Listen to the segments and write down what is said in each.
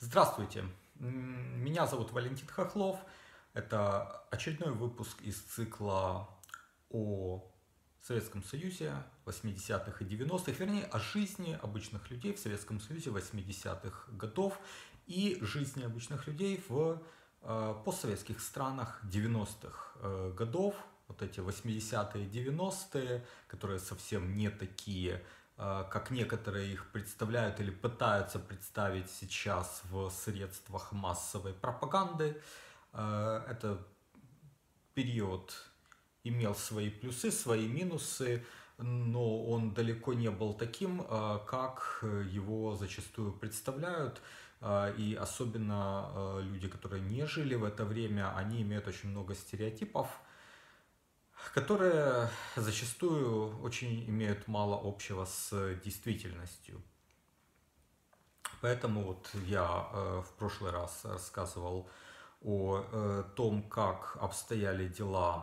Здравствуйте, меня зовут Валентин Хохлов. Это очередной выпуск из цикла о Советском Союзе 80-х и 90-х, вернее, о жизни обычных людей в Советском Союзе 80-х годов и жизни обычных людей в постсоветских странах 90-х годов. Вот эти 80-е и 90-е, которые совсем не такие, как некоторые их представляют или пытаются представить сейчас в средствах массовой пропаганды. Этот период имел свои плюсы, свои минусы, но он далеко не был таким, как его зачастую представляют. И особенно люди, которые не жили в это время, они имеют очень много стереотипов, которые зачастую очень имеют мало общего с действительностью. Поэтому вот я в прошлый раз рассказывал о том, как обстояли дела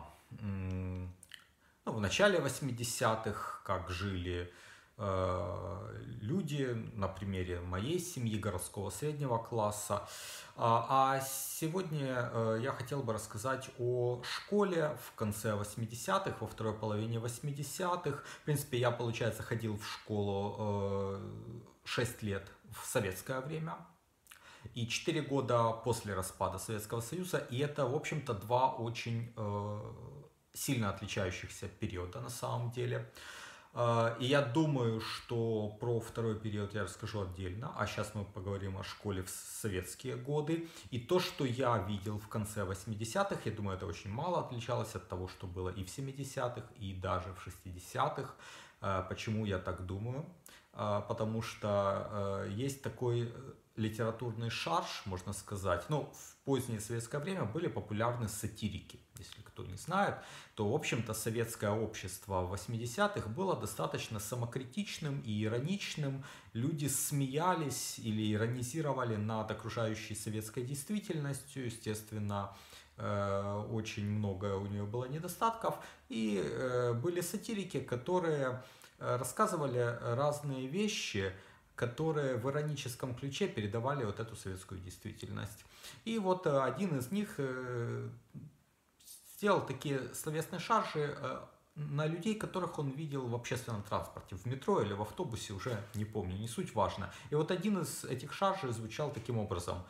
в начале 80-х, как жили люди на примере моей семьи, городского среднего класса. А сегодня я хотел бы рассказать о школе в конце 80-х, во второй половине 80-х. В принципе, я, получается, ходил в школу 6 лет в советское время и 4 года после распада Советского Союза. И это, в общем-то, два очень сильно отличающихся периода на самом деле. И я думаю, что про второй период я расскажу отдельно, а сейчас мы поговорим о школе в советские годы. И то, что я видел в конце 80-х, я думаю, это очень мало отличалось от того, что было и в 70-х, и даже в 60-х. Почему я так думаю? Потому что есть такой литературный шарж, можно сказать. В позднее советское время были популярны сатирики. Если кто не знает, то, в общем-то, советское общество в 80-х было достаточно самокритичным и ироничным. Люди смеялись или иронизировали над окружающей советской действительностью. Естественно, очень много у нее было недостатков. И были сатирики, которые рассказывали разные вещи, которые в ироническом ключе передавали вот эту советскую действительность. И вот один из них сделал такие словесные шаржи на людей, которых он видел в общественном транспорте, в метро или в автобусе, уже не помню, не суть важно. И вот один из этих шаржей звучал таким образом: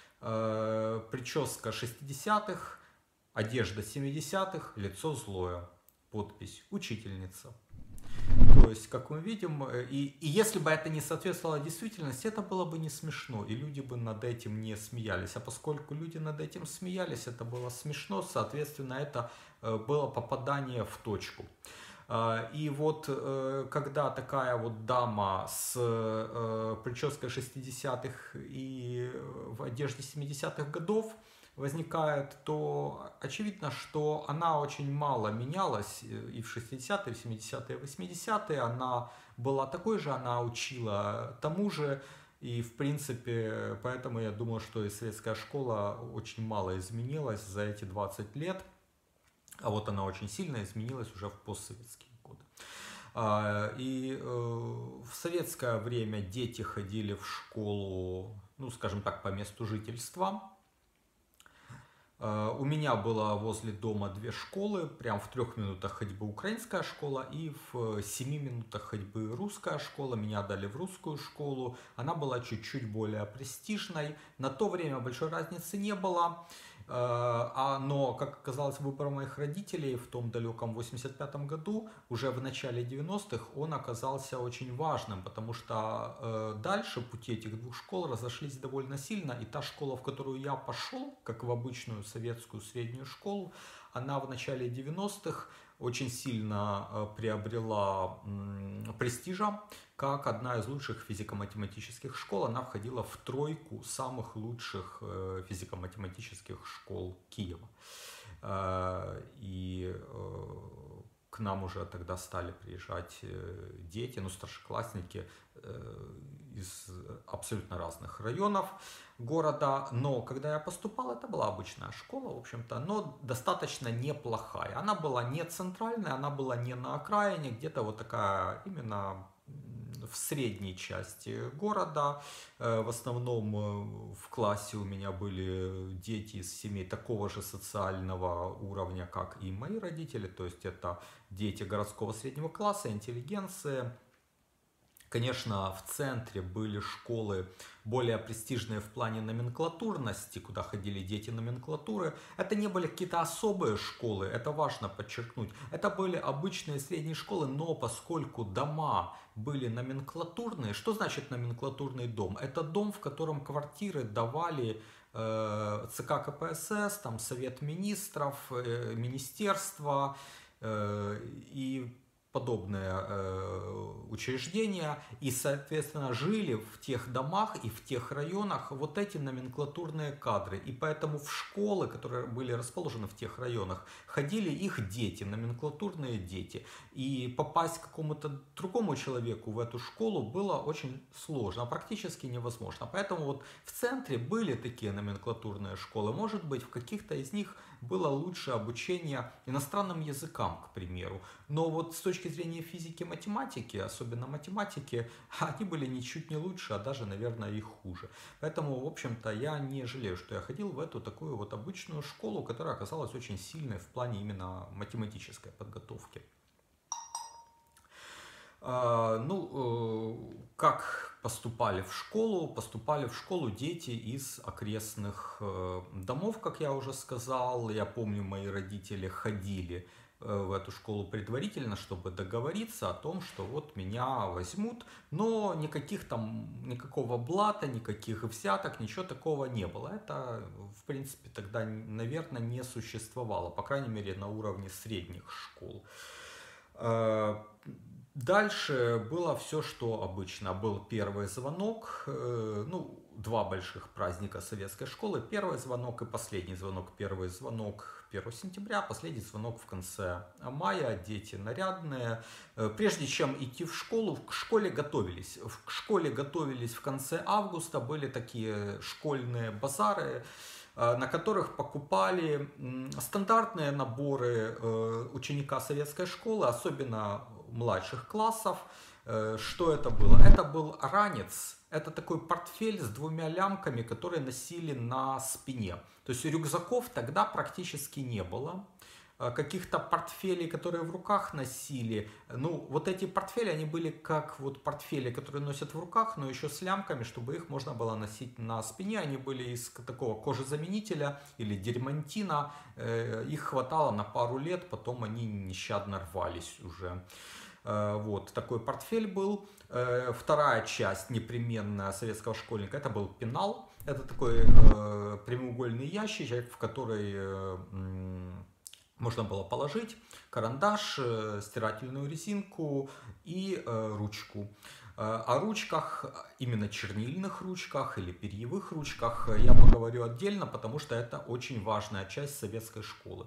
прическа 60-х, одежда 70-х, лицо злое, подпись «Учительница». То есть, как мы видим, и если бы это не соответствовало действительности, это было бы не смешно, и люди бы над этим не смеялись. А поскольку люди над этим смеялись, это было смешно, соответственно, это было попадание в точку. И вот когда такая вот дама с прической 60-х и в одежде 70-х годов возникает, то очевидно, что она очень мало менялась и в 60-е, и в 70-е, и 80-е. Она была такой же, она учила тому же. И, в принципе, поэтому я думаю, что и советская школа очень мало изменилась за эти 20 лет. А вот она очень сильно изменилась уже в постсоветские годы. И в советское время дети ходили в школу, скажем так, по месту жительства. У меня было возле дома две школы, прям в 3 минутах ходьбы украинская школа и в 7 минутах ходьбы русская школа. Меня отдали в русскую школу, она была чуть-чуть более престижной. На то время большой разницы не было, но, как оказалось, выбор моих родителей в том далеком 85-м году, уже в начале 90-х, он оказался очень важным, потому что дальше пути этих двух школ разошлись довольно сильно, и та школа, в которую я пошел, как в обычную советскую среднюю школу, она в начале 90-х очень сильно приобрела престижа, как одна из лучших физико-математических школ. Она входила в 3 самых лучших физико-математических школ Киева. И к нам уже тогда стали приезжать дети, старшеклассники из абсолютно разных районов города. Но когда я поступал, это была обычная школа, в общем-то, но достаточно неплохая. Она была не центральная, она была не на окраине, где-то вот такая именно в средней части города. В основном в классе у меня были дети из семей такого же социального уровня, как и мои родители. То есть это дети городского среднего класса, интеллигенция. Конечно, в центре были школы более престижные в плане номенклатурности, куда ходили дети номенклатуры. Это не были какие-то особые школы, это важно подчеркнуть. Это были обычные средние школы, но поскольку дома были номенклатурные, что значит номенклатурный дом? Это дом, в котором квартиры давали ЦК КПСС, там Совет Министров, Министерство и подобные учреждения, и, соответственно, жили в тех домах и в тех районах вот эти номенклатурные кадры. И поэтому в школы, которые были расположены в тех районах, ходили их дети, номенклатурные дети. И попасть к какому-то другому человеку в эту школу было очень сложно, практически невозможно. Поэтому вот в центре были такие номенклатурные школы. Может быть, в каких-то из них было лучше обучение иностранным языкам, к примеру. Но вот с точки зрения физики и математики, особенно математики, они были ничуть не лучше, а даже, наверное, и хуже. Поэтому, в общем-то, я не жалею, что я ходил в эту такую вот обычную школу, которая оказалась очень сильной в плане именно математической подготовки. Как поступали в школу? Поступали в школу дети из окрестных домов, как я уже сказал. Я помню, мои родители ходили в эту школу предварительно, чтобы договориться о том, что вот меня возьмут, но никакого блата, никаких взяток, ничего такого не было. Это, в принципе, тогда, наверное, не существовало, по крайней мере, на уровне средних школ. Дальше было все, что обычно. Был первый звонок, два больших праздника советской школы. Первый звонок и последний звонок. Первый звонок 1 сентября, последний звонок в конце мая. Дети нарядные. Прежде чем идти в школу, к школе готовились. К школе готовились в конце августа. Были такие школьные базары, на которых покупали стандартные наборы ученика советской школы, особенно младших классов. Что это было? Это был ранец. Это такой портфель с 2 лямками, которые носили на спине. То есть рюкзаков тогда практически не было. Каких-то портфелей, которые в руках носили. Вот эти портфели, они были как вот портфели, которые носят в руках, но еще с лямками, чтобы их можно было носить на спине. Они были из такого кожезаменителя или дермантина. Их хватало на пару лет, потом они нещадно рвались уже. Вот такой портфель был. Вторая часть непременная советского школьника — это был пенал. Это такой прямоугольный ящичек, в который можно было положить карандаш, стирательную резинку и ручку. О ручках, именно чернильных ручках или перьевых ручках, я поговорю отдельно, потому что это очень важная часть советской школы.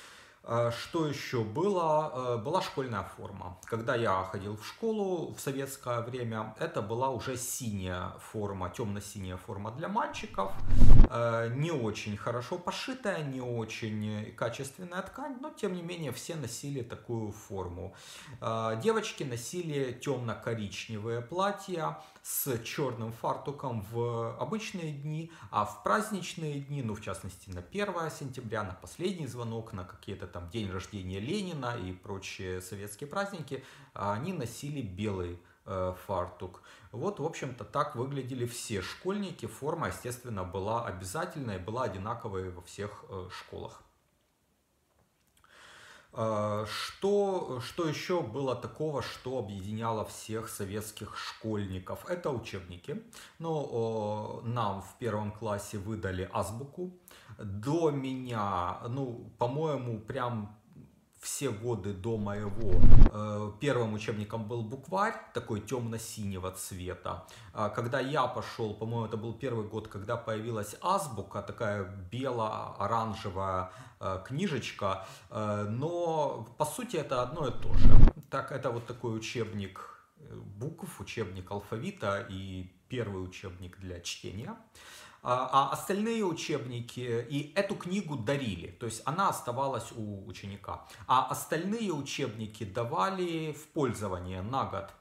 Что еще было? Была школьная форма. Когда я ходил в школу в советское время, это была уже синяя форма, темно-синяя форма для мальчиков. Не очень хорошо пошитая, не очень качественная ткань, но тем не менее все носили такую форму. Девочки носили темно-коричневые платья с черным фартуком в обычные дни, а в праздничные дни, в частности на 1 сентября, на последний звонок, на какие-то там день рождения Ленина и прочие советские праздники, они носили белый фартук. Вот, в общем-то, так выглядели все школьники. Форма, естественно, была обязательная, была одинаковой во всех школах. Что еще было такого, что объединяло всех советских школьников? Это учебники. Нам в 1 классе выдали азбуку. До меня, по-моему, прям все годы до моего первым учебником был букварь, такой темно-синего цвета. Когда я пошел, по-моему, это был первый год, когда появилась азбука, такая бело-оранжевая книжечка, но по сути это одно и то же. Это вот такой учебник букв, учебник алфавита и первый учебник для чтения. А остальные учебники, и эту книгу дарили, то есть она оставалась у ученика. А остальные учебники давали в пользование на год.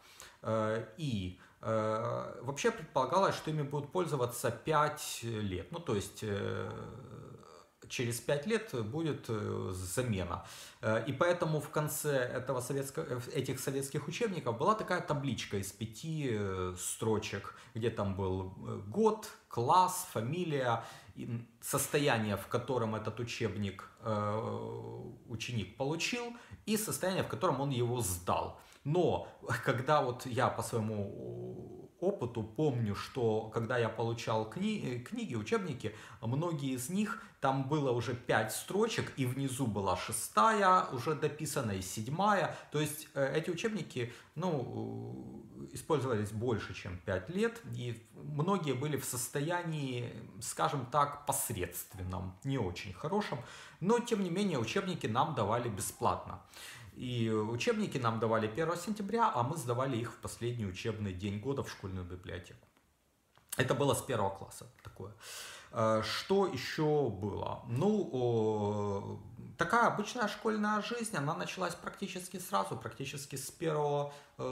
И вообще предполагалось, что ими будут пользоваться 5 лет. Ну, то есть через 5 лет будет замена. И поэтому в конце этих советских учебников была такая табличка из 5 строчек, где там был год, класс, фамилия, состояние, в котором этот учебник ученик получил, и состояние, в котором он его сдал. Но когда вот я по своему опыту помню, что когда я получал книги, учебники, многие из них, там было уже 5 строчек, и внизу была 6-я уже дописана, и 7-я. То есть эти учебники, ну, использовались больше, чем 5 лет, и многие были в состоянии, скажем так, посредственном, не очень хорошем, но тем не менее учебники нам давали бесплатно. И учебники нам давали 1 сентября, а мы сдавали их в последний учебный день года в школьную библиотеку. Это было с 1 класса такое. Что еще было? Ну, такая обычная школьная жизнь, она началась практически сразу, практически с 1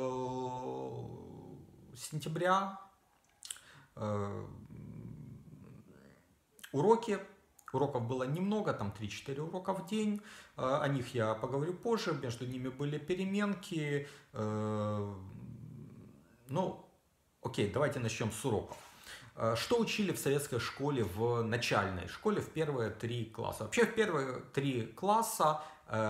сентября. Уроков было немного, там 3-4 урока в день. О них я поговорю позже. Между ними были переменки. Ну, окей, давайте начнем с уроков. Что учили в советской школе, в начальной школе, в первые 3 класса? Вообще в первые 3 класса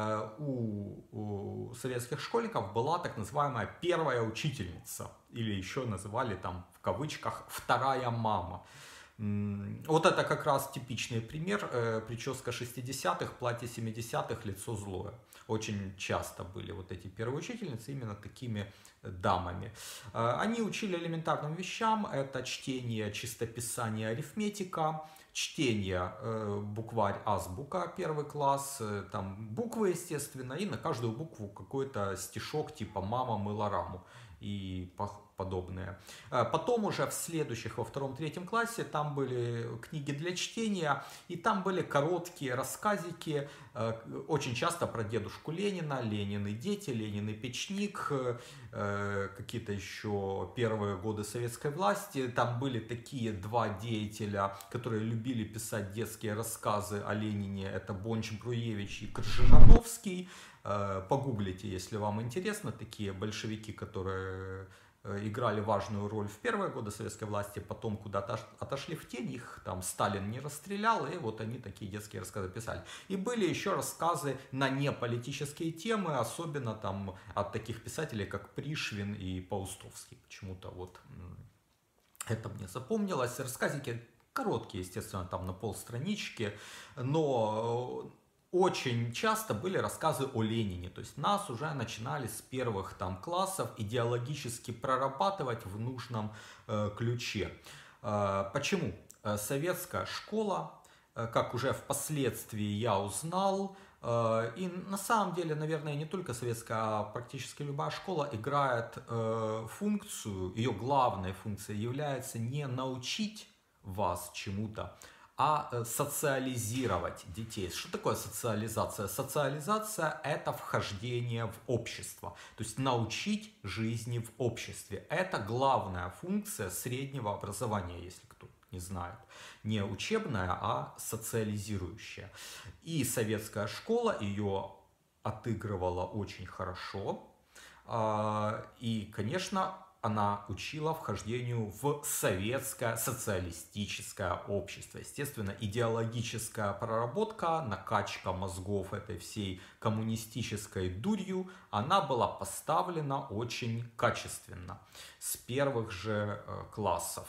у советских школьников была так называемая первая учительница. Или еще называли там в кавычках «вторая мама». Вот это как раз типичный пример. Прическа 60-х, платье 70-х, лицо злое. Очень часто были вот эти первые учительницы именно такими дамами. Они учили элементарным вещам. Это чтение, чистописание, арифметика, чтение, букварь, азбука, 1 класс, там буквы, естественно, и на каждую букву какой-то стишок типа «мама мыла раму» и подобное. Потом уже в следующих, во 2-3 классе, там были книги для чтения, и там были короткие рассказики, очень часто про дедушку Ленина, Ленин и дети, Ленин и печник, какие-то еще первые годы советской власти. Там были такие 2 деятеля, которые любили писать детские рассказы о Ленине, это Бонч-Бруевич и Кржижановский. Погуглите, если вам интересно, такие большевики, которые играли важную роль в первые годы советской власти, потом куда-то отошли в тень, их там Сталин не расстрелял, и вот они такие детские рассказы писали. И были еще рассказы на неполитические темы, особенно там от таких писателей, как Пришвин и Паустовский. Почему-то вот это мне запомнилось. Рассказики короткие, естественно, там на полстранички, но очень часто были рассказы о Ленине, то есть нас уже начинали с первых там классов идеологически прорабатывать в нужном ключе. Почему? Советская школа, как уже впоследствии я узнал, и на самом деле, наверное, не только советская, а практически любая школа играет функцию, ее главной функцией является не научить вас чему-то, а социализировать детей. Что такое социализация? Социализация – это вхождение в общество, то есть научить жизни в обществе. Это главная функция среднего образования, если кто не знает. Не учебная, а социализирующая. И советская школа ее отыгрывала очень хорошо. И, конечно, она учила вхождению в советское социалистическое общество. Естественно, идеологическая проработка, накачка мозгов этой всей коммунистической дурью, она была поставлена очень качественно, с первых же классов.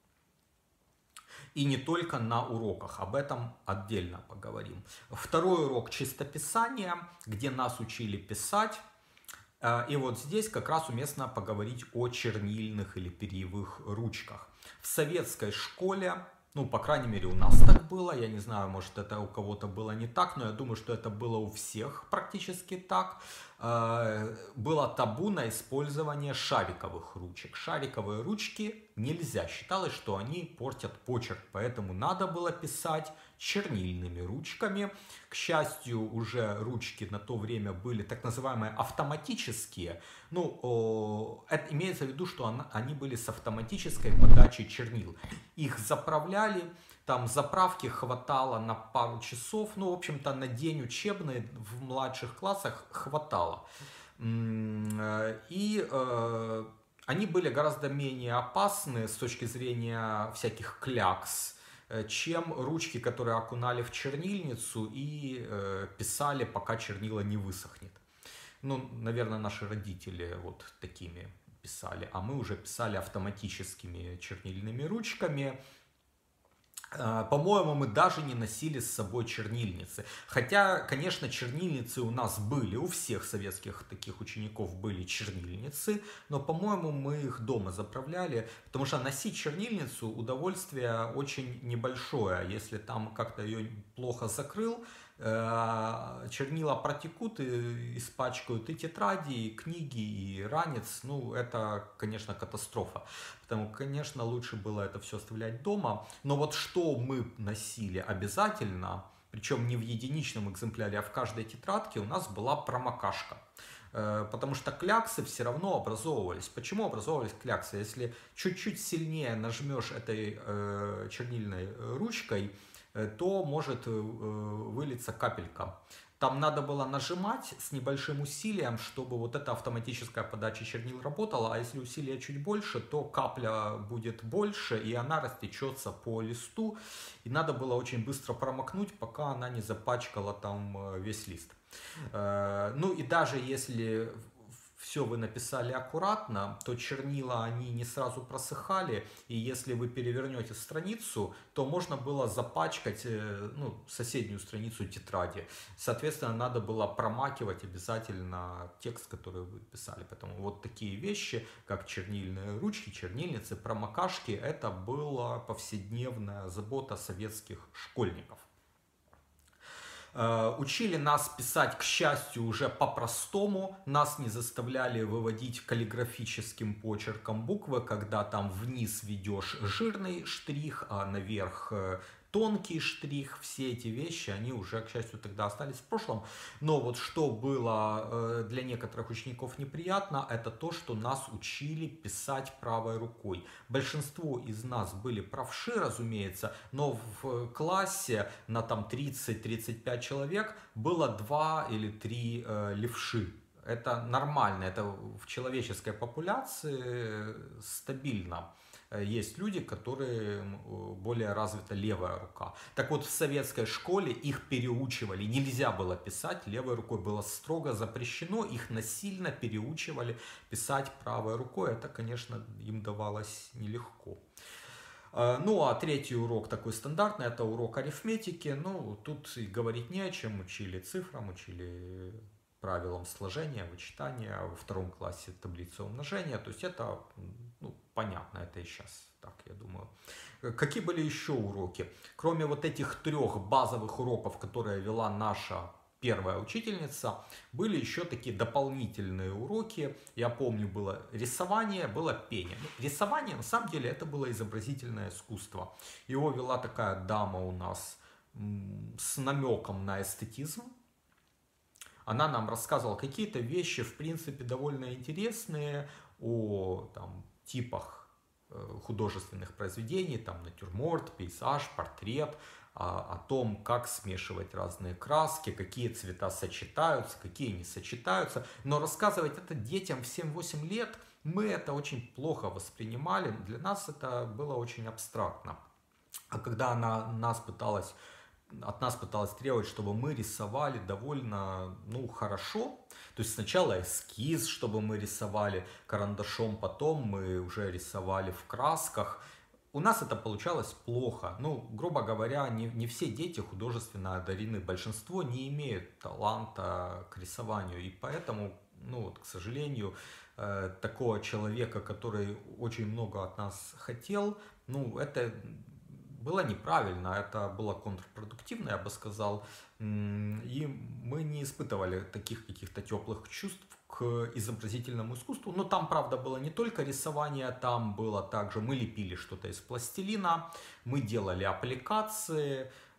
И не только на уроках, об этом отдельно поговорим. Второй урок чистописания, где нас учили писать. И вот здесь как раз уместно поговорить о чернильных или перьевых ручках. В советской школе, ну, по крайней мере, у нас так было, я не знаю, может, это у кого-то было не так, но я думаю, что это было у всех практически так. Было табу на использование шариковых ручек. Шариковые ручки нельзя, считалось, что они портят почерк, поэтому надо было писать чернильными ручками. К счастью, уже ручки на то время были так называемые автоматические. Ну, это имеется в виду, что они были с автоматической подачей чернил. Их заправляли, там заправки хватало на пару часов, ну, в общем-то, на день учебный в младших классах хватало. И они были гораздо менее опасны с точки зрения всяких клякс, чем ручки, которые окунали в чернильницу и писали, пока чернила не высохнет. Ну, наверное, наши родители вот такими писали, а мы уже писали автоматическими чернильными ручками. По-моему, мы даже не носили с собой чернильницы. Хотя, конечно, чернильницы у нас были, у всех советских таких учеников были чернильницы, но, по-моему, мы их дома заправляли, потому что носить чернильницу удовольствие очень небольшое. Если там как-то ее плохо закрыл, чернила протекут и испачкают и тетради, и книги, и ранец. Ну, это, конечно, катастрофа. Потому, конечно, лучше было это все оставлять дома. Но вот что мы носили обязательно, причем не в единичном экземпляре, а в каждой тетрадке у нас была промокашка. Потому что кляксы все равно образовывались. Почему образовывались кляксы? Если чуть-чуть сильнее нажмешь этой чернильной ручкой, то может вылиться капелька. Там надо было нажимать с небольшим усилием, чтобы вот эта автоматическая подача чернил работала, а если усилия чуть больше, то капля будет больше, и она растечется по листу, и надо было очень быстро промокнуть, пока она не запачкала там весь лист. Ну и даже если все вы написали аккуратно, то чернила они не сразу просыхали, и если вы перевернете страницу, то можно было запачкать соседнюю страницу тетради. Соответственно, надо было промакивать обязательно текст, который вы писали. Поэтому вот такие вещи, как чернильные ручки, чернильницы, промокашки, это была повседневная забота советских школьников. Учили нас писать, к счастью, уже по-простому. Нас не заставляли выводить каллиграфическим почерком буквы, когда там вниз ведешь жирный штрих, а наверх тонкий штрих. Все эти вещи, они уже, к счастью, тогда остались в прошлом. Но вот что было для некоторых учеников неприятно, это то, что нас учили писать правой рукой. Большинство из нас были правши, разумеется, но в классе на там 30-35 человек было 2 или 3 левши. Это нормально, это в человеческой популяции стабильно. Есть люди, которые более развита левая рука. Так вот, в советской школе их переучивали. Нельзя было писать левой рукой. Было строго запрещено. Их насильно переучивали писать правой рукой. Это, конечно, им давалось нелегко. Ну, а третий урок такой стандартный, это урок арифметики. Ну, тут и говорить не о чем. Учили цифрам, учили правилам сложения, вычитания. Во втором классе таблица умножения. То есть это понятно, это и сейчас так, я думаю. Какие были еще уроки? Кроме вот этих 3 базовых уроков, которые вела наша первая учительница, были еще такие дополнительные уроки. Я помню, было рисование, было пение. Рисование, на самом деле, это было изобразительное искусство. Его вела такая дама у нас с намеком на эстетизм. Она нам рассказывала какие-то вещи, в принципе, довольно интересные о типах художественных произведений, там натюрморт, пейзаж, портрет, о том, как смешивать разные краски, какие цвета сочетаются, какие не сочетаются. Но рассказывать это детям в 7-8 лет, мы это очень плохо воспринимали, для нас это было очень абстрактно. А когда она от нас пыталась требовать, чтобы мы рисовали довольно хорошо. То есть сначала эскиз, чтобы мы рисовали карандашом, потом мы уже рисовали в красках. У нас это получалось плохо. Грубо говоря, не все дети художественно одарены. Большинство не имеют таланта к рисованию. И поэтому, к сожалению, такого человека, который очень много от нас хотел, это было неправильно, это было контрпродуктивно, я бы сказал. И мы не испытывали таких каких-то теплых чувств к изобразительному искусству. Но там, правда, было не только рисование, там было также, мы лепили что-то из пластилина, мы делали аппликации,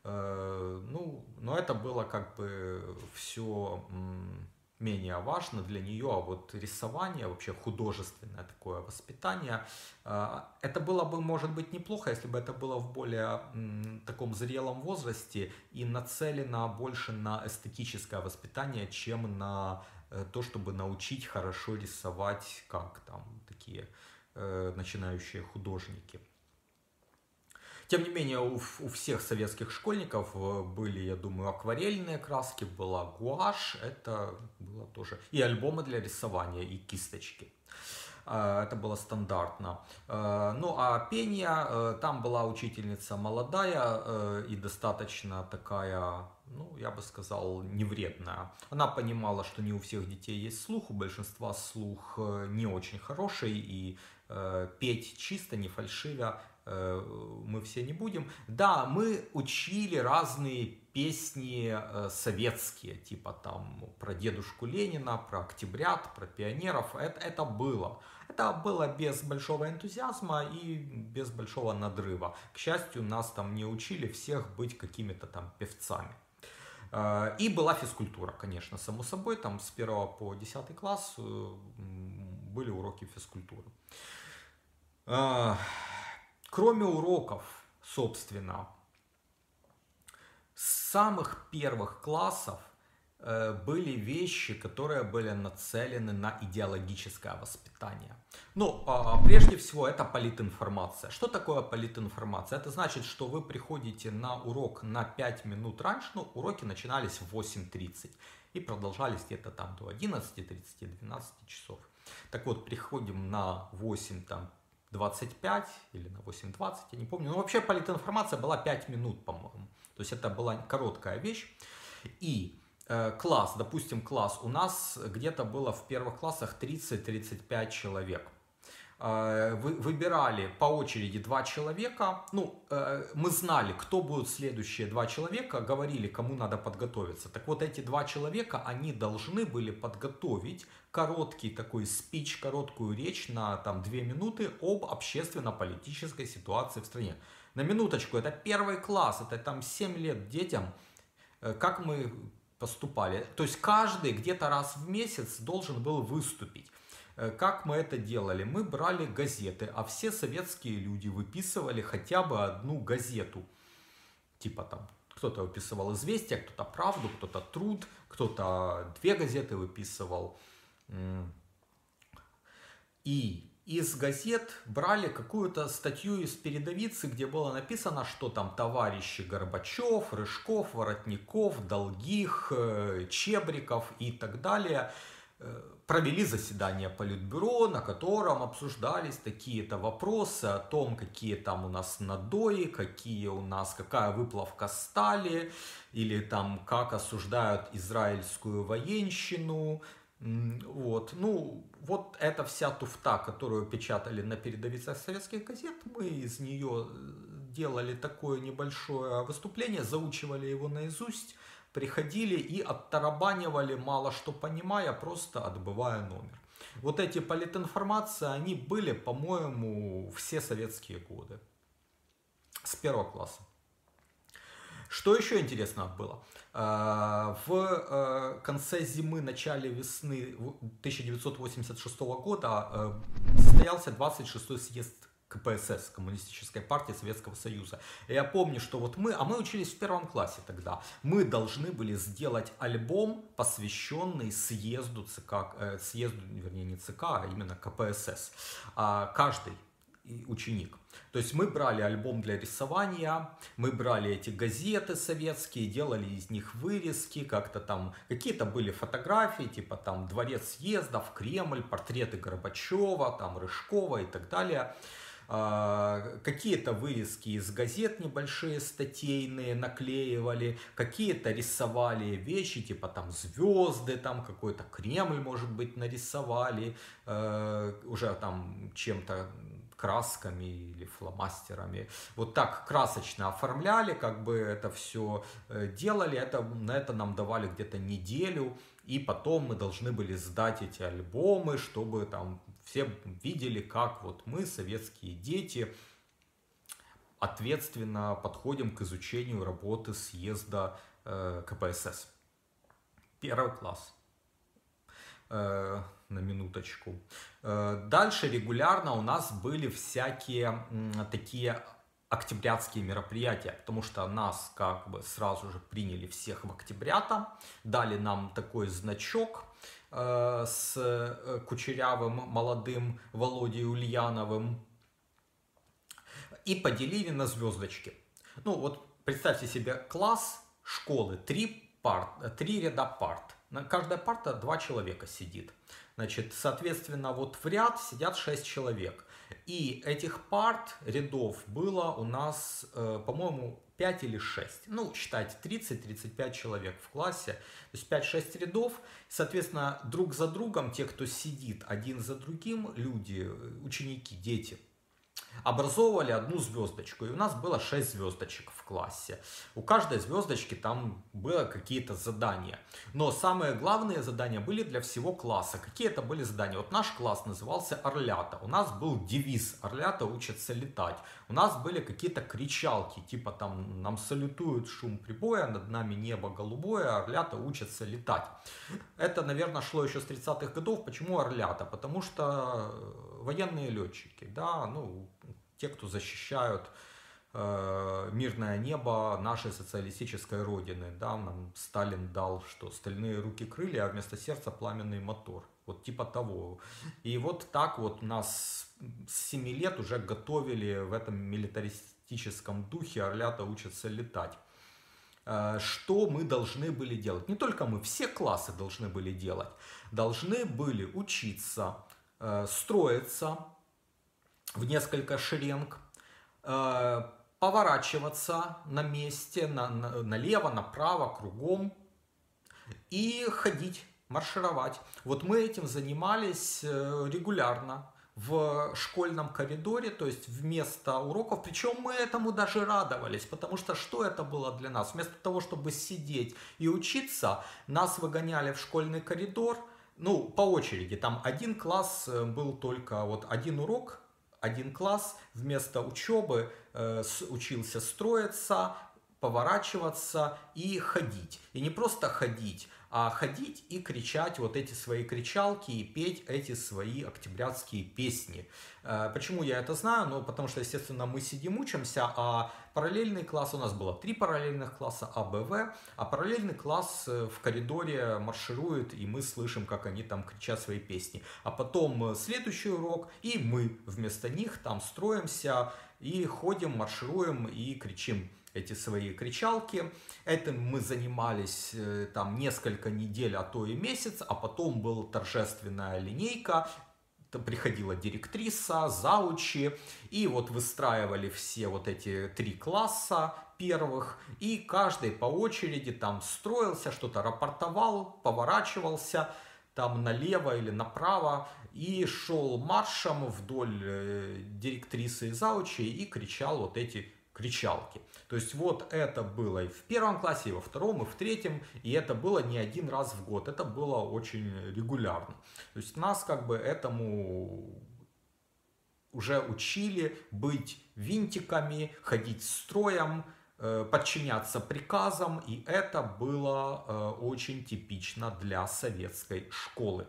Ну, но это было как бы все менее важно для нее, а вот рисование, вообще художественное такое воспитание, это было бы, может быть, неплохо, если бы это было в более таком зрелом возрасте и нацелено больше на эстетическое воспитание, чем на то, чтобы научить хорошо рисовать, как там такие начинающие художники. Тем не менее, у всех советских школьников были, я думаю, акварельные краски, была гуашь, это было тоже, и альбомы для рисования, и кисточки. Это было стандартно. Ну а пение, там была учительница молодая и достаточно такая, ну я бы сказал, невредная. Она понимала, что не у всех детей есть слух, у большинства слух не очень хороший, и петь чисто, не фальшивя мы все не будем. Да, мы учили разные песни советские, типа там про дедушку Ленина, про октябрят, про пионеров. Это было. Это было без большого энтузиазма и без большого надрыва. К счастью, нас там не учили всех быть какими-то там певцами. И была физкультура, конечно, само собой. Там с 1 по 10 класс были уроки физкультуры. Кроме уроков, собственно, с самых первых классов были вещи, которые были нацелены на идеологическое воспитание. Ну, прежде всего, это политинформация. Что такое политинформация? Это значит, что вы приходите на урок на 5 минут раньше, ну, уроки начинались в 8:30 и продолжались где-то там до 11:30-12 часов. Так вот, приходим на 8:25 или на 8:20, я не помню. Но вообще политинформация была 5 минут, по-моему. То есть это была короткая вещь. И класс, допустим, класс, у нас где-то было в первых классах 30-35 человек. Выбирали по очереди 2 человека. Ну, мы знали, кто будут следующие 2 человека, говорили, кому надо подготовиться. Так вот, эти 2 человека, они должны были подготовить короткий такой спич, короткую речь на там 2 минуты об общественно-политической ситуации в стране. На минуточку, это 1 класс, это там 7 лет детям. Как мы поступали? То есть каждый где-то раз в месяц должен был выступить. Как мы это делали? Мы брали газеты, а все советские люди выписывали хотя бы одну газету. Типа там кто-то выписывал «Известия», кто-то «Правду», кто-то «Труд», кто-то 2 газеты выписывал. И из газет брали какую-то статью из передовицы, где было написано, что там товарищи Горбачев, Рыжков, Воротников, Долгих, Чебриков и так далее провели заседание Политбюро, на котором обсуждались такие-то вопросы о том, какие там у нас надои, какая выплавка стали, или там как осуждают израильскую военщину. Вот. Ну, вот эта вся туфта, которую печатали на передовицах советских газет, мы из нее делали такое небольшое выступление, заучивали его наизусть, приходили и оттарабанивали, мало что понимая, просто отбывая номер. Вот эти политинформации, они были, по-моему, все советские годы. С 1 класса. Что еще интересно было? В конце зимы, начале весны 1986 года состоялся 26-й съезд КПСС, Коммунистической партии Советского Союза. И я помню, что вот мы учились в 1 классе тогда, мы должны были сделать альбом, посвященный съезду ЦК, вернее не ЦК, а именно КПСС. Каждый ученик. То есть мы брали альбом для рисования, мы брали эти газеты советские, делали из них вырезки, как-то там, какие-то были фотографии, типа там Дворец съездов, Кремль, портреты Горбачева, там Рыжкова и так далее. Какие-то вырезки из газет небольшие, статейные наклеивали, какие-то рисовали вещи, типа там звезды, там какой-то Кремль, может быть, нарисовали, уже там чем-то красками или фломастерами. Вот так красочно оформляли, как бы это все делали, на это нам давали где-то неделю, и потом мы должны были сдать эти альбомы, чтобы там все видели, как вот мы, советские дети, ответственно подходим к изучению работы съезда КПСС. Первый класс. На минуточку. Дальше регулярно у нас были всякие такие октябрятские мероприятия, потому что нас как бы сразу же приняли всех в октябрята, дали нам такой значок с кучерявым молодым Володей Ульяновым и поделили на звездочки. Ну вот представьте себе класс школы, три ряда парт. На каждой парте 2 человека сидит. Значит, соответственно, вот в ряд сидят 6 человек. И этих парт, рядов было у нас, по-моему, 5 или 6. Ну, считайте, 30-35 человек в классе. То есть 5-6 рядов. Соответственно, друг за другом, те, кто сидит один за другим, люди, ученики, дети, образовывали одну звездочку. И у нас было 6 звездочек в классе. У каждой звездочки там было какие-то задания. Но самые главные задания были для всего класса. Какие это были задания? Вот наш класс назывался «Орлята». У нас был девиз «Орлята учатся летать». У нас были какие-то кричалки, типа там «Нам салютует шум прибоя, над нами небо голубое, орлята учатся летать». Это, наверное, шло еще с 30-х годов. Почему орлята? Потому что военные летчики, да, ну, те, кто защищают мирное небо нашей социалистической родины. Да, нам Сталин дал что? Стальные руки крылья, а вместо сердца пламенный мотор. Вот типа того. И вот так вот нас с 7 лет уже готовили в этом милитаристическом духе «Орлята учатся летать». Что мы должны были делать? Не только мы, все классы должны были делать. Должны были учиться строиться в несколько шеренг, поворачиваться на месте, налево, направо, кругом и ходить, маршировать. Вот мы этим занимались регулярно в школьном коридоре, то есть вместо уроков. Причем мы этому даже радовались, потому что что это было для нас? Вместо того, чтобы сидеть и учиться, нас выгоняли в школьный коридор, ну, по очереди. Там один класс был только, вот один урок, один класс вместо учебы учился строиться, поворачиваться и ходить. И не просто ходить, а ходить и кричать вот эти свои кричалки и петь эти свои октябрятские песни. Почему я это знаю? Ну, потому что, естественно, мы сидим, учимся, а параллельный класс, у нас было 3 параллельных класса А, Б, В, а параллельный класс в коридоре марширует, и мы слышим, как они там кричат свои песни. А потом следующий урок, и мы вместо них там строимся и ходим, маршируем и кричим эти свои кричалки. Этим мы занимались там несколько недель, а то и месяц, а потом была торжественная линейка. Приходила директриса, заучи, и вот выстраивали все вот эти 3 класса первых, и каждый по очереди там строился, что-то рапортовал, поворачивался там налево или направо, и шел маршем вдоль директрисы и заучи и кричал вот эти кричалки. То есть вот это было и в 1 классе, и во 2, и в 3, и это было не один раз в год, это было очень регулярно. То есть нас как бы этому уже учили быть винтиками, ходить строем, подчиняться приказам, и это было очень типично для советской школы.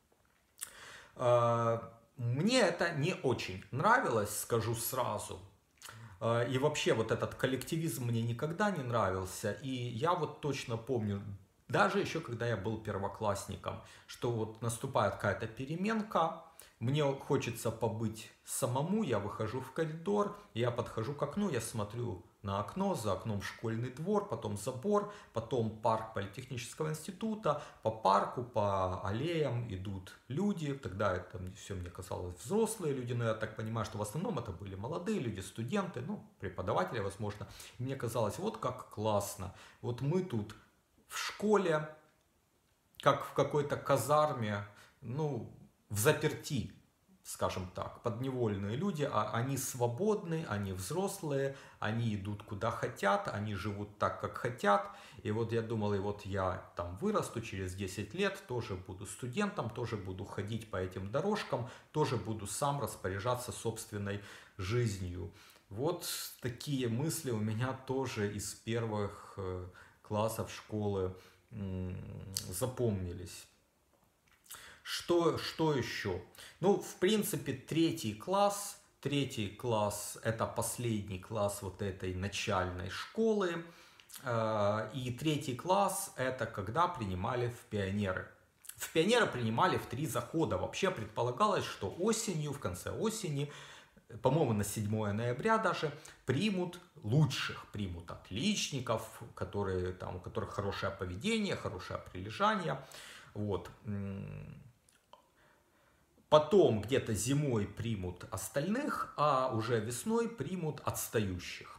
Мне это не очень нравилось, скажу сразу. И вообще вот этот коллективизм мне никогда не нравился. И я вот точно помню, даже еще когда я был первоклассником, что вот наступает какая-то переменка, мне хочется побыть самому, я выхожу в коридор, я подхожу к окну, я смотрю на окно, за окном школьный двор, потом забор, потом парк политехнического института, по парку, по аллеям идут люди, тогда это все мне казалось взрослые люди, но я так понимаю, что в основном это были молодые люди, студенты, ну, преподаватели, возможно. И мне казалось, вот как классно, вот мы тут в школе, как в какой-то казарме, ну, взаперти, скажем так, подневольные люди, они свободны, они взрослые, они идут куда хотят, они живут так, как хотят. И вот я думал, и вот я там вырасту через 10 лет, тоже буду студентом, тоже буду ходить по этим дорожкам, тоже буду сам распоряжаться собственной жизнью. Вот такие мысли у меня тоже из первых классов школы запомнились. Что еще? Ну, в принципе, третий класс это последний класс вот этой начальной школы. И третий класс это когда принимали в пионеры. В пионеры принимали в 3 захода. Вообще предполагалось, что осенью, в конце осени, по-моему, на 7 ноября даже, примут лучших, примут отличников, которые, там, у которых хорошее поведение, хорошее прилежание. Вот. Потом где-то зимой примут остальных, а уже весной примут отстающих.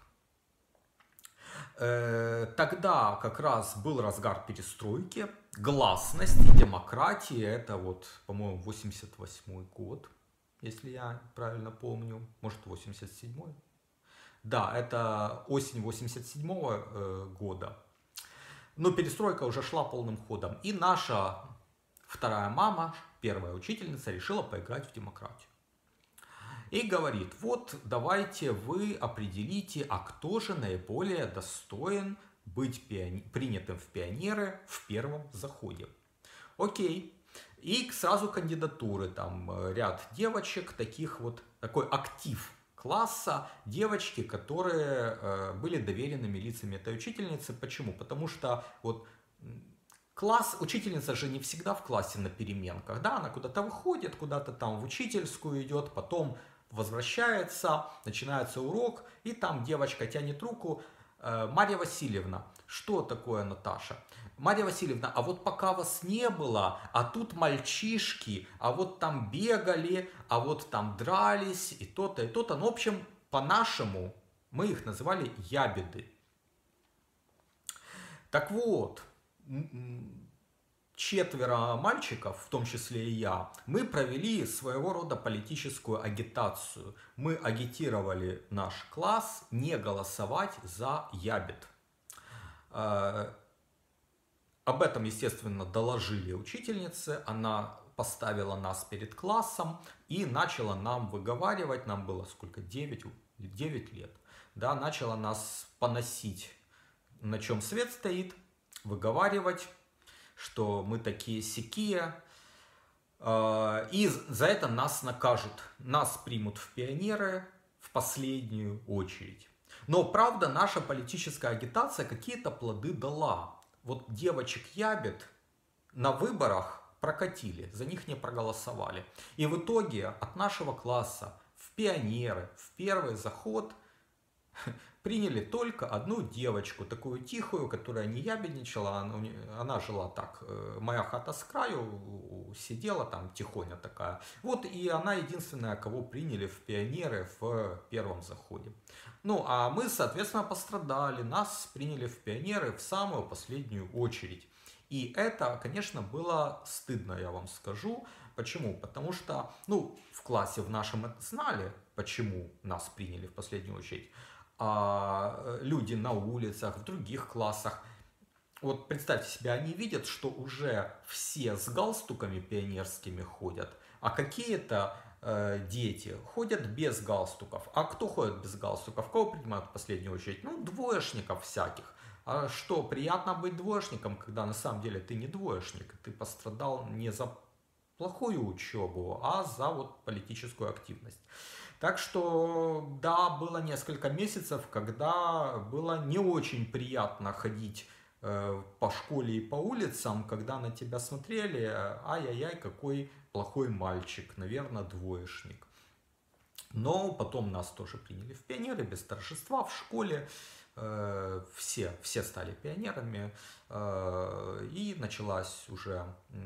Тогда как раз был разгар перестройки, гласности, демократии. Это вот, по-моему, 88 год, если я правильно помню. Может, 87-й? Да, это осень 87 года. Но перестройка уже шла полным ходом. И наша вторая мама, первая учительница, решила поиграть в демократию. И говорит, вот давайте вы определите, а кто же наиболее достоин быть принятым в пионеры в первом заходе. Окей. И сразу кандидатуры, там ряд девочек, такой актив класса, девочки, которые были доверенными лицами этой учительницы. Почему? Потому что вот учительница же не всегда в классе на переменках, да, она куда-то выходит, куда-то там в учительскую идет, потом возвращается, начинается урок, и там девочка тянет руку. Марья Васильевна, что такое, Наташа? Марья Васильевна, а вот пока вас не было, а тут мальчишки, а вот там бегали, а вот там дрались, и то-то, и то-то. Ну, в общем, по-нашему мы их называли ябеды. Так вот, 4 мальчиков, в том числе и я, мы провели своего рода политическую агитацию. Мы агитировали наш класс не голосовать за ябед. Об этом, естественно, доложили учительнице. Она поставила нас перед классом и начала нам выговаривать. Нам было сколько? 9 лет. Да, начала нас поносить, на чем свет стоит, выговаривать, что мы такие-сякие, и за это нас накажут. Нас примут в пионеры в последнюю очередь. Но, правда, наша политическая агитация какие-то плоды дала. Вот девочек ябед на выборах прокатили, за них не проголосовали. И в итоге от нашего класса в пионеры, в первый заход приняли только одну девочку, такую тихую, которая не ябедничала, она жила так, моя хата с краю, сидела там тихоня такая. Вот и она единственная, кого приняли в пионеры в первом заходе. Ну, а мы, соответственно, пострадали, нас приняли в пионеры в самую последнюю очередь. И это, конечно, было стыдно, я вам скажу. Почему? Потому что, ну, в классе в нашем знали, почему нас приняли в последнюю очередь. А люди на улицах, в других классах, вот представьте себе, они видят, что уже все с галстуками пионерскими ходят, а какие-то дети ходят без галстуков. А кто ходит без галстуков? Кого принимают в последнюю очередь? Ну, двоечников всяких. А что, приятно быть двоечником, когда на самом деле ты не двоечник, ты пострадал не за плохую учебу, а за вот политическую активность. Так что, да, было несколько месяцев, когда было не очень приятно ходить по школе и по улицам, когда на тебя смотрели, ай-яй-яй, какой плохой мальчик, наверное, двоечник. Но потом нас тоже приняли в пионеры, без торжества, в школе. Все стали пионерами, и началась уже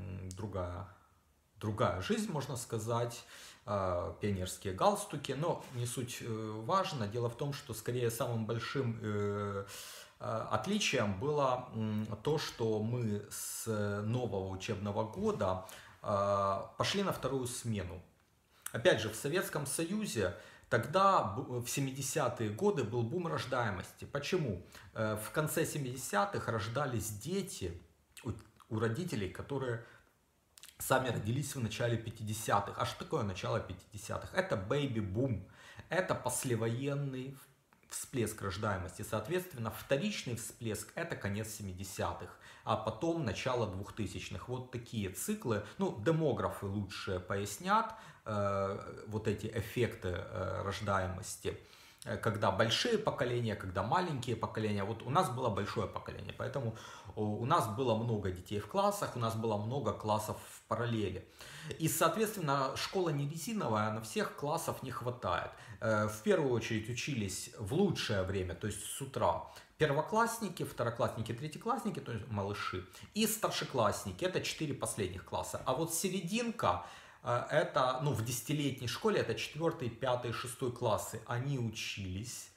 другая жизнь, можно сказать, пионерские галстуки, но не суть важно. Дело в том, что скорее самым большим отличием было то, что мы с нового учебного года пошли на вторую смену. Опять же, в Советском Союзе тогда, в 70-е годы, был бум рождаемости. Почему? В конце 70-х рождались дети у родителей, которые сами родились в начале 50-х. А что такое начало 50-х? Это бэйби-бум. это послевоенный всплеск рождаемости. Соответственно, вторичный всплеск это конец 70-х, а потом начало 2000-х. Вот такие циклы. Ну, демографы лучше пояснят вот эти эффекты рождаемости. Когда большие поколения, когда маленькие поколения. Вот у нас было большое поколение, поэтому у нас было много детей в классах, у нас было много классов в параллели. И, соответственно, школа не резиновая, на всех классов не хватает. В первую очередь учились в лучшее время, то есть с утра, первоклассники, второклассники, третьеклассники, то есть малыши, и старшеклассники, это 4 последних класса. А вот серединка, это, ну, в 10-летней школе, это 4, 5, 6 классы, они учились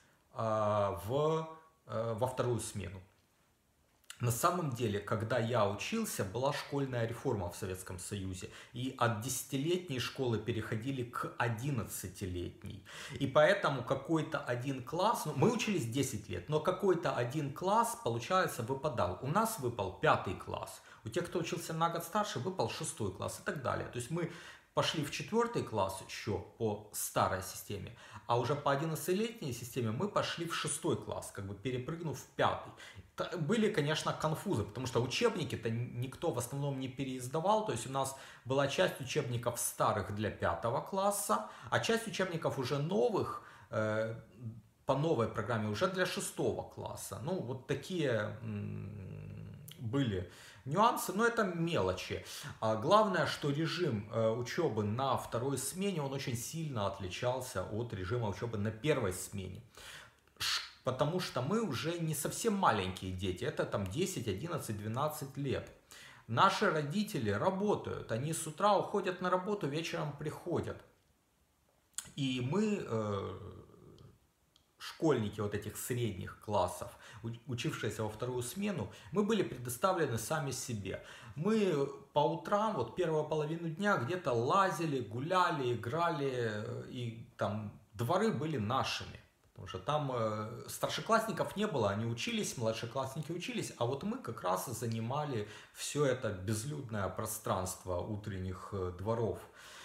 во вторую смену. На самом деле, когда я учился, была школьная реформа в Советском Союзе. И от 10-летней школы переходили к 11-летней. И поэтому какой-то один класс, ну, мы учились 10 лет, но какой-то один класс, получается, выпадал. У нас выпал 5 класс. У тех, кто учился на год старше, выпал 6 класс и так далее. То есть мы пошли в 4 класс еще по старой системе, а уже по 11-летней системе мы пошли в 6 класс, как бы перепрыгнув в 5. Были, конечно, конфузы, потому что учебники-то никто в основном не переиздавал, то есть у нас была часть учебников старых для 5 класса, а часть учебников уже новых, по новой программе уже для 6 класса. Ну, вот такие были нюансы, но это мелочи. А главное, что режим учебы на второй смене, он очень сильно отличался от режима учебы на первой смене. Потому что мы уже не совсем маленькие дети, это там 10, 11, 12 лет. Наши родители работают, они с утра уходят на работу, вечером приходят. И мы, школьники вот этих средних классов, учившиеся во вторую смену, мы были предоставлены сами себе. Мы по утрам, вот первую половину дня где-то лазили, гуляли, играли, и там дворы были нашими. Потому что там старшеклассников не было, они учились, младшеклассники учились, а вот мы как раз занимали все это безлюдное пространство утренних дворов.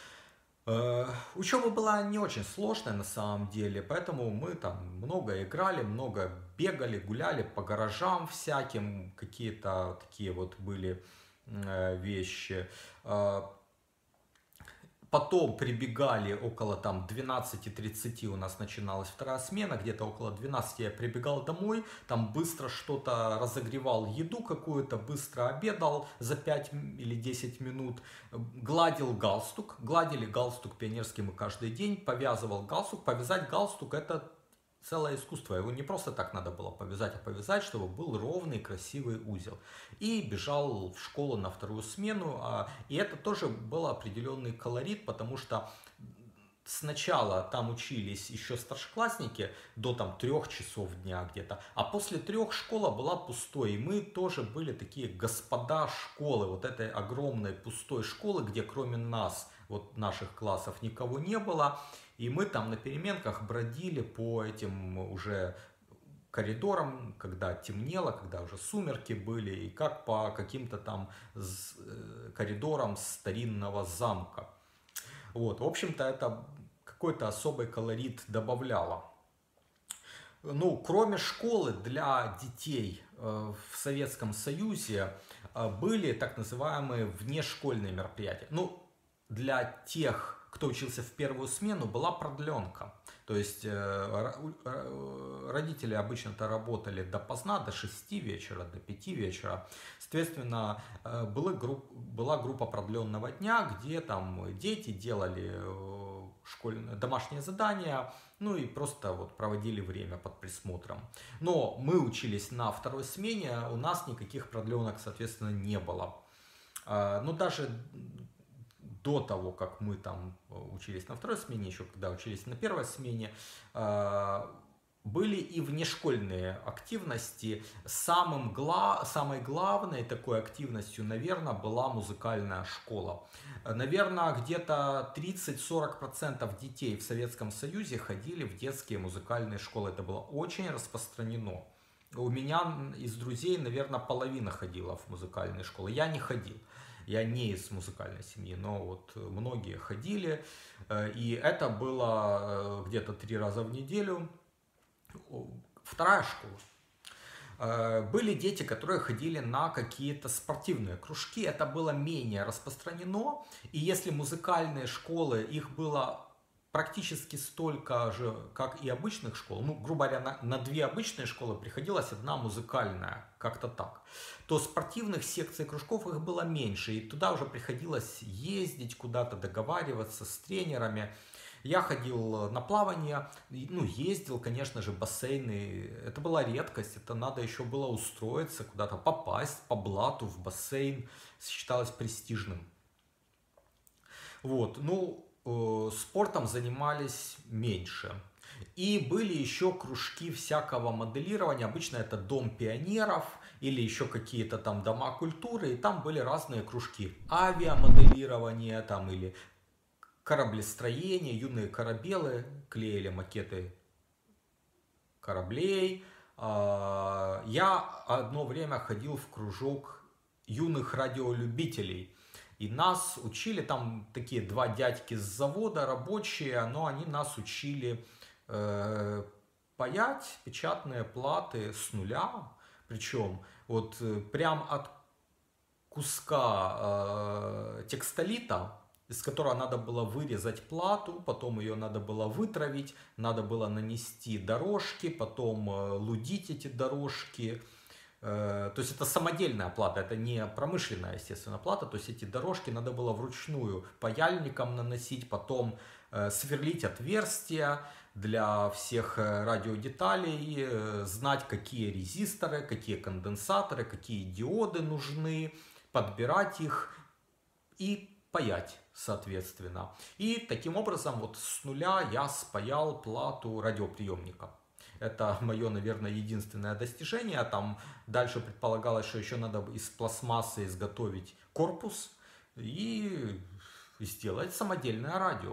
Учеба была не очень сложная на самом деле, поэтому мы там много играли, много бегали, гуляли по гаражам всяким, какие-то такие вот были вещи. Потом прибегали около там 12:30, у нас начиналась вторая смена, где-то около 12 я прибегал домой, там быстро что-то разогревал, еду какую-то, быстро обедал за 5 или 10 минут, гладил галстук, гладили галстук пионерский мы каждый день, повязывал галстук, повязать галстук это целое искусство, его не просто так надо было повязать, а повязать, чтобы был ровный красивый узел. И бежал в школу на вторую смену, и это тоже был определенный колорит, потому что сначала там учились еще старшеклассники до там 3 часов дня где-то, а после 3 школа была пустой, и мы тоже были такие господа школы, вот этой огромной пустой школы, где кроме нас, вот наших классов, никого не было. И мы там на переменках бродили по этим уже коридорам, когда темнело, когда уже сумерки были, и как по каким-то там коридорам старинного замка. Вот, в общем-то, это какой-то особый колорит добавляло. Ну, кроме школы для детей в Советском Союзе были так называемые внешкольные мероприятия. Ну, для тех, кто учился в первую смену, была продленка. То есть родители обычно-то работали допоздна, до 6 вечера, до 5 вечера. Соответственно, была группа продленного дня, где там дети делали домашние задания, ну и просто вот проводили время под присмотром. Но мы учились на второй смене, у нас никаких продленок, соответственно, не было. Но даже до того, как мы там учились на второй смене, еще когда учились на первой смене, были и внешкольные активности. Самой главной такой активностью, наверное, была музыкальная школа. Наверное, где-то 30-40% детей в Советском Союзе ходили в детские музыкальные школы. Это было очень распространено. У меня из друзей, наверное, половина ходила в музыкальные школы. Я не ходил. Я не из музыкальной семьи, но вот многие ходили. И это было где-то 3 раза в неделю. Вторая школа. Были дети, которые ходили на какие-то спортивные кружки, это было менее распространено, и если музыкальные школы, их было практически столько же, как и обычных школ, ну, грубо говоря, на 2 обычные школы приходилась 1 музыкальная, как-то так, то спортивных секций кружков их было меньше, и туда уже приходилось ездить куда-то, договариваться с тренерами. Я ходил на плавание, ну, ездил, конечно же, в бассейны. Это была редкость, это надо еще было устроиться, куда-то попасть по блату в бассейн. Считалось престижным. Вот, ну, спортом занимались меньше. И были еще кружки всякого моделирования. Обычно это Дом пионеров или еще какие-то там дома культуры. И там были разные кружки. Авиамоделирование там или кораблестроение, юные корабелы, клеили макеты кораблей. Я одно время ходил в кружок юных радиолюбителей. И нас учили, там такие 2 дядьки с завода, рабочие, но они нас учили паять печатные платы с нуля. Причем вот прям от куска текстолита, из которого надо было вырезать плату, потом ее надо было вытравить, надо было нанести дорожки, потом лудить эти дорожки. То есть это самодельная плата, это не промышленная, естественно, плата. То есть эти дорожки надо было вручную паяльником наносить, потом сверлить отверстия для всех радиодеталей, знать, какие резисторы, какие конденсаторы, какие диоды нужны, подбирать их и паять, соответственно. И таким образом вот с нуля я спаял плату радиоприемника. Это мое, наверное, единственное достижение. Там дальше предполагалось, что еще надо из пластмассы изготовить корпус и сделать самодельное радио.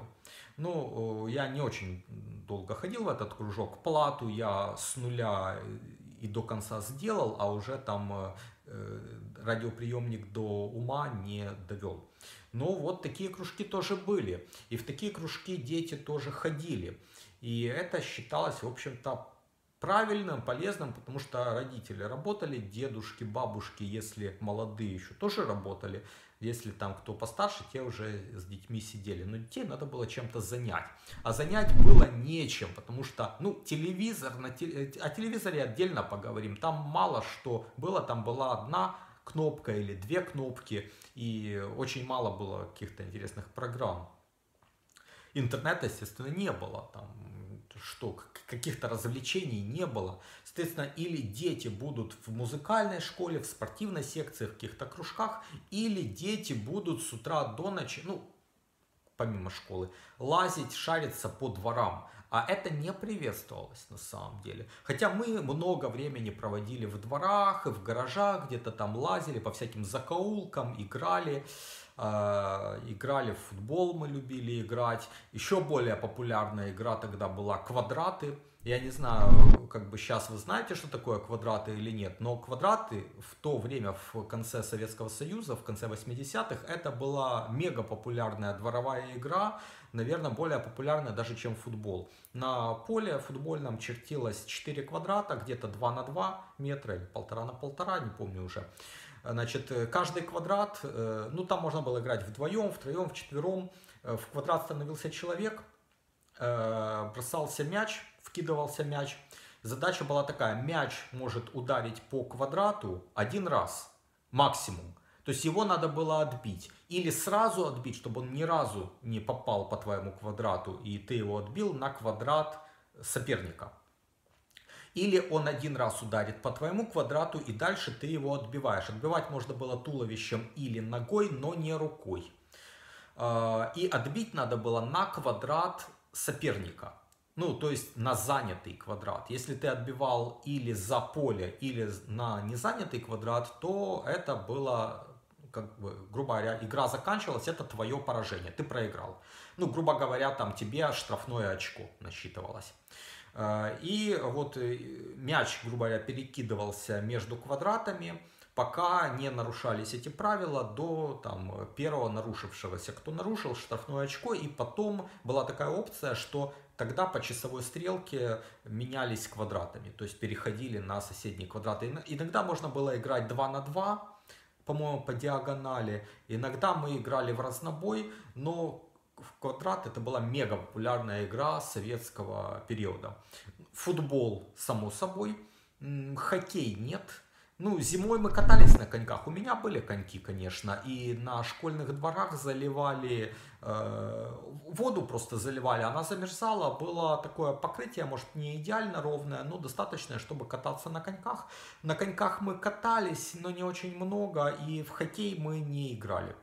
Ну, я не очень долго ходил в этот кружок. Плату я с нуля и до конца сделал, а уже там радиоприемник до ума не довел. Но вот такие кружки тоже были. И в такие кружки дети тоже ходили. И это считалось, в общем-то, правильным, полезным, потому что родители работали, дедушки, бабушки, если молодые еще, тоже работали. Если там кто постарше, те уже с детьми сидели. Но детей надо было чем-то занять. А занять было нечем, потому что, ну, телевизор, о телевизоре отдельно поговорим. Там мало что было, там была 1 кнопка или 2 кнопки, и очень мало было каких-то интересных программ. Интернета, естественно, не было, там, что, каких-то развлечений не было. Соответственно, или дети будут в музыкальной школе, в спортивной секции, в каких-то кружках, или дети будут с утра до ночи, ну, помимо школы, лазить, шариться по дворам. А это не приветствовалось на самом деле. Хотя мы много времени проводили в дворах и в гаражах, где-то там лазили по всяким закоулкам, играли. Играли в футбол, мы любили играть. Еще более популярная игра тогда была квадраты. Я не знаю, как бы сейчас вы знаете, что такое квадраты или нет, но квадраты в то время, в конце Советского Союза, в конце 80-х, это была мега популярная дворовая игра, наверное, более популярная даже, чем футбол. На поле футбольном чертилось 4 квадрата, где-то 2 на 2 метра или 1,5 на 1,5, не помню уже. Значит, каждый квадрат, ну там можно было играть вдвоем, втроем, вчетвером. В квадрат становился человек, бросался мяч, вкидывался мяч. Задача была такая: мяч может ударить по квадрату 1 раз максимум. То есть его надо было отбить. Или сразу отбить, чтобы он ни разу не попал по твоему квадрату, и ты его отбил на квадрат соперника. Или он 1 раз ударит по твоему квадрату, и дальше ты его отбиваешь. Отбивать можно было туловищем или ногой, но не рукой. И отбить надо было на квадрат соперника. Ну, то есть на занятый квадрат. Если ты отбивал или за поле, или на незанятый квадрат, то это было, как бы, грубо говоря, игра заканчивалась, это твое поражение, ты проиграл. Ну, грубо говоря, там тебе штрафное очко насчитывалось. И вот мяч, грубо говоря, перекидывался между квадратами, пока не нарушались эти правила до там, первого нарушившегося. Кто нарушил, штрафное очко, и потом была такая опция, что тогда по часовой стрелке менялись квадратами, то есть переходили на соседние квадраты. Иногда можно было играть 2 на 2, по-моему, по диагонали. Иногда мы играли в разнобой, но в квадрат это была мега популярная игра советского периода. Футбол, само собой. Хоккей нет. Ну, зимой мы катались на коньках. У меня были коньки, конечно. И на школьных дворах заливали воду, просто заливали. Она замерзала. Было такое покрытие, может, не идеально ровное, но достаточное, чтобы кататься на коньках. На коньках мы катались, но не очень много. И в хоккей мы не играли.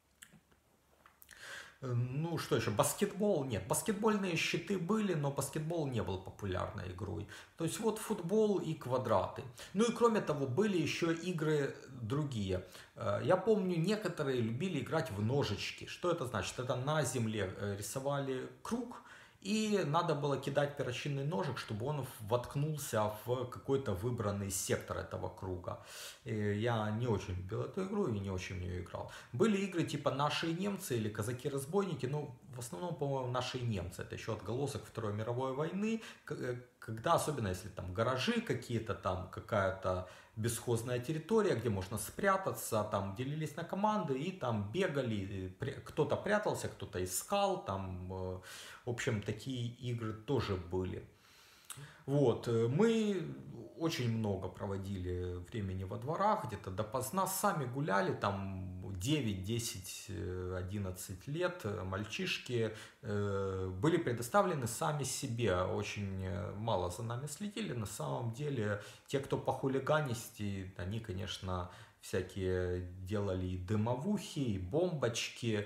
Ну, что еще? Баскетбол? Нет, баскетбольные щиты были, но баскетбол не был популярной игрой. То есть вот футбол и квадраты. Ну и кроме того, были еще игры другие. Я помню, некоторые любили играть в ножички. Что это значит? Это на земле рисовали круг, и надо было кидать перочинный ножик, чтобы он воткнулся в какой-то выбранный сектор этого круга. И я не очень любил эту игру и не очень в нее играл. Были игры типа «Наши немцы» или «Казаки-разбойники», ну, в основном, по-моему, «Наши немцы». Это еще отголосок Второй мировой войны, когда, особенно если там гаражи какие-то, там какая-то бесхозная территория, где можно спрятаться, там делились на команды и там бегали, кто-то прятался, кто-то искал, там, в общем, такие игры тоже были. Вот, мы очень много проводили времени во дворах, где-то допоздна, сами гуляли, там 9, 10, 11 лет, мальчишки были предоставлены сами себе, очень мало за нами следили, на самом деле те, кто по хулиганисти, они, конечно, всякие делали и дымовухи, и бомбочки,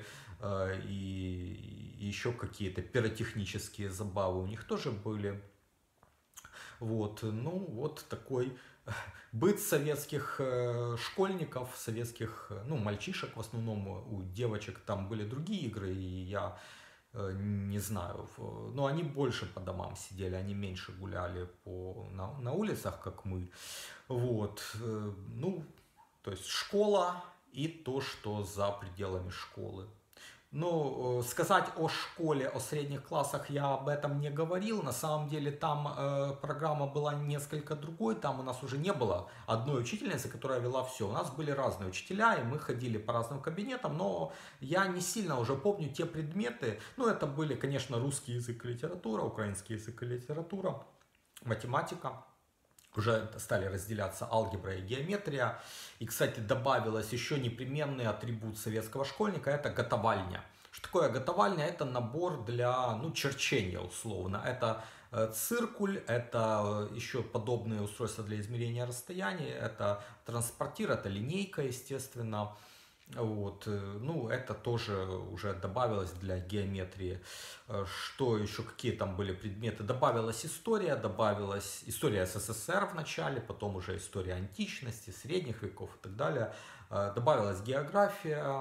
и еще какие-то пиротехнические забавы у них тоже были. Вот, ну, вот такой быт советских школьников, советских, ну, мальчишек в основном, у девочек там были другие игры, и я не знаю, но они больше по домам сидели, они меньше гуляли на улицах, как мы. Вот, ну, то есть школа и то, что за пределами школы. Ну, сказать о школе, о средних классах я об этом не говорил. На самом деле там программа была несколько другой. Там у нас уже не было одной учительницы, которая вела все. У нас были разные учителя, и мы ходили по разным кабинетам. Но я не сильно уже помню те предметы. Ну, это были, конечно, русский язык и литература, украинский язык и литература, математика. Уже стали разделяться алгебра и геометрия. И, кстати, добавилось еще непременный атрибут советского школьника – это готовальня. Что такое готовальня? Это набор для, ну, черчения условно. Это циркуль, это еще подобные устройства для измерения расстояния, это транспортир, это линейка, естественно. Вот, ну, это тоже уже добавилось для геометрии. Что еще, какие там были предметы? Добавилась история СССР в начале, потом уже история античности, средних веков и так далее. Добавилась география,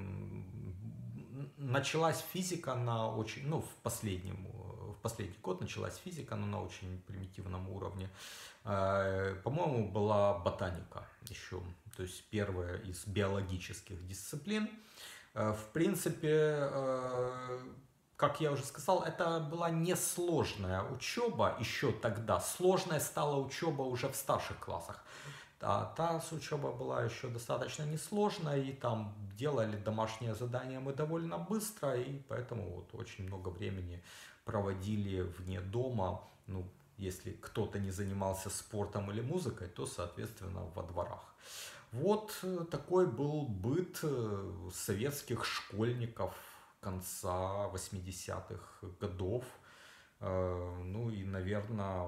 началась физика на очень, ну, в последний год началась физика, но на очень примитивном уровне. По-моему, была ботаника еще, то есть первая из биологических дисциплин. В принципе, как я уже сказал, это была несложная учеба еще тогда. Сложная стала учеба уже в старших классах. Та учеба была еще достаточно несложная, и там делали домашние задания мы довольно быстро, и поэтому вот очень много времени проводили вне дома. Ну, если кто-то не занимался спортом или музыкой, то, соответственно, во дворах. Вот такой был быт советских школьников конца 80-х годов. Ну и, наверное,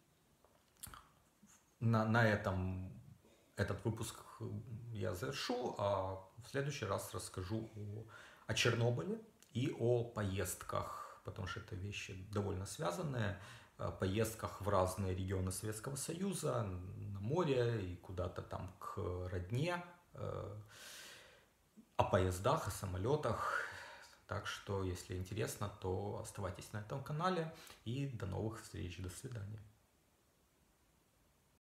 на этом этот выпуск я завершу, а в следующий раз расскажу о Чернобыле и о поездках, потому что это вещи довольно связанные, поездках в разные регионы Советского Союза, на море и куда-то там к родне, о поездах, о самолетах. Так что, если интересно, то оставайтесь на этом канале и до новых встреч, до свидания.